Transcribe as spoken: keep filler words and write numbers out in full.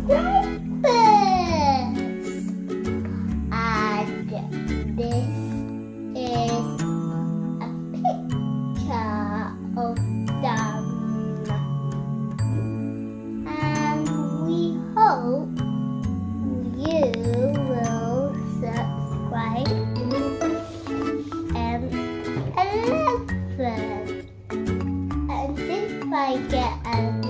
subscribers. And this is a picture of them. And we hope you will subscribe. Um, eleven. And if I get a